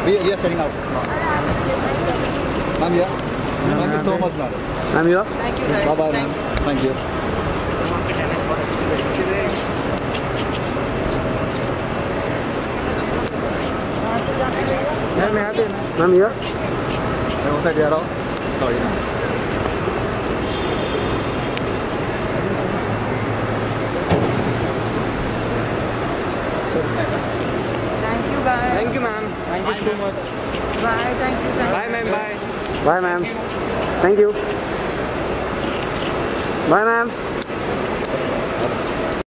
We are setting out. Ma'am, here. Thank you so much, madam. Ma'am, here. Thank you guys. Bye bye, ma'am. Thank you. Ma'am, here. Sorry, ma'am. Thank you guys. Thank you, ma'am. Thank you so much. Bye. Thank you. Bye, ma'am. Bye. Bye, ma'am. Thank you. Bye, ma'am.